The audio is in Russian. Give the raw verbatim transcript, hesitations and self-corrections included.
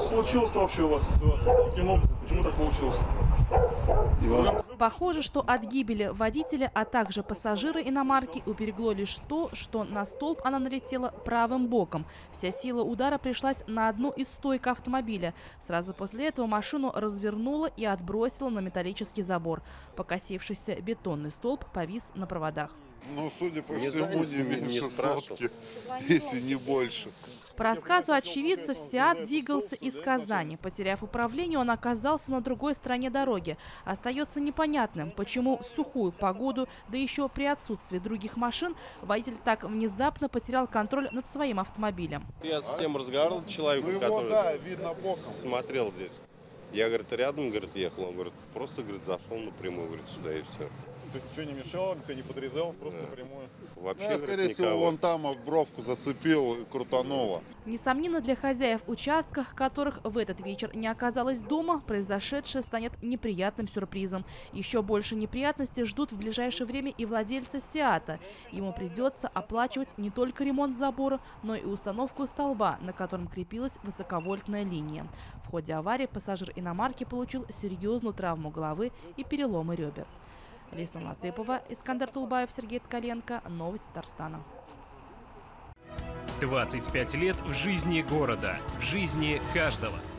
случилось вообще у вас ситуация? Каким образом? Почему так получилось? Похоже, что от гибели водителя, а также пассажира иномарки уберегло лишь то, что на столб она налетела правым боком. Вся сила удара пришлась на одну из стоек автомобиля. Сразу после этого машину развернуло и отбросило на металлический забор. Покосившийся бетонный столб повис на проводах. Ну, судя по не всему, знаю, не меньше сотки, если не больше. По рассказу очевидцев, Сиат двигался из Казани. Потеряв управление, он оказался на другой стороне дороги. Остается непонятным, почему в сухую погоду, да еще при отсутствии других машин, водитель так внезапно потерял контроль над своим автомобилем. Я с тем разговаривал человеку, Ну, его, который да, видно боком. смотрел здесь. Я, говорит, рядом, говорит, ехал. Он говорит, просто, говорит, зашел напрямую, говорит, сюда и все. То есть ничего не мешало, никто не подрезал, просто Да. прямую. Вообще, Ну, говорит, скорее всего, никого. вон там об бровку зацепил и крутануло. Несомненно, для хозяев участка, которых в этот вечер не оказалось дома, произошедшее станет неприятным сюрпризом. Еще больше неприятностей ждут в ближайшее время и владельца Сиата. Ему придется оплачивать не только ремонт забора, но и установку столба, на котором крепилась высоковольтная линия. В ходе аварии пассажир иномарки получил серьезную травму головы и переломы ребер. Лейсан Латыпова, Искандер Тулбаев, Сергей Ткаленко. Новости Татарстана. двадцать пять лет в жизни города, в жизни каждого.